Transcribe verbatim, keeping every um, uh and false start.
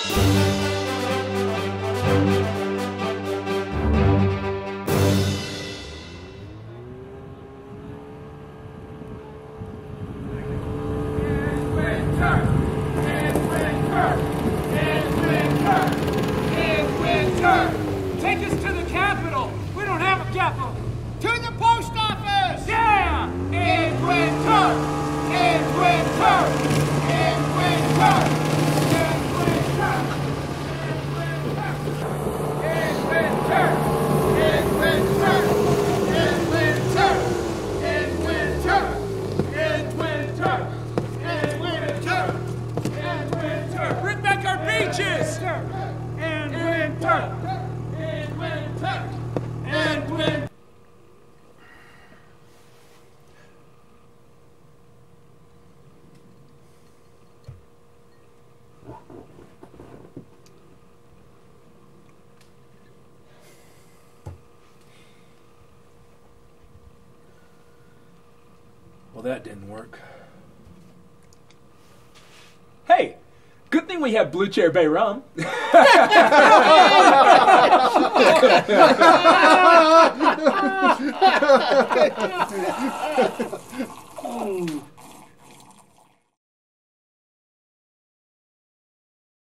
Take us to the Capitol. We don't have a Capitol. To the post office. Yeah. In winter. In winter. In winter. In winter. In winter. In winter. In winter. In winter. In winter. In winter. In winter. Bring back our beaches. In winter. And when well, that didn't work. Hey, good thing we have Blue Chair Bay rum.